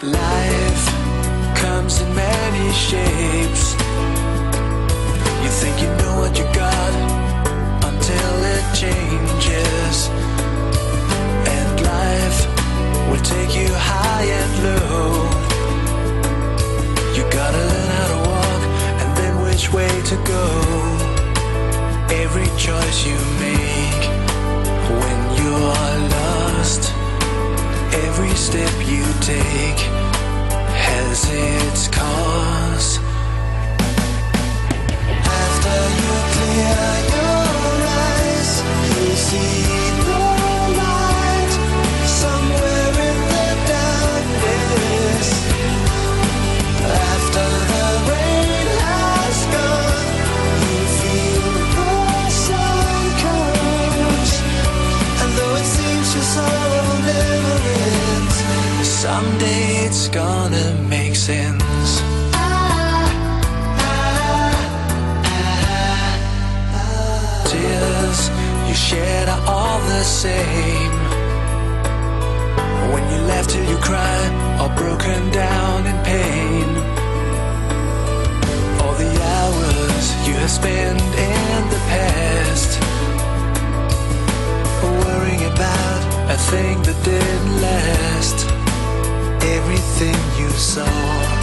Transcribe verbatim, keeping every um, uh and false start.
Life comes in many shapes. You think you know what you got until it changes. And life will take you high and low. You gotta learn how to walk and then which way to go. Every choice you make when you're lost, every step you take has its cause. After you clear your eyes, you see the light somewhere in the darkness. After the rain has gone, you feel the sun comes. And though it seems your sorrow never ends, someday it's gonna make sense. Tears you shed are all the same. When you laugh till you cry, or broken down in pain. All the hours you have spent in the past, worrying about a thing that didn't last. Everything you saw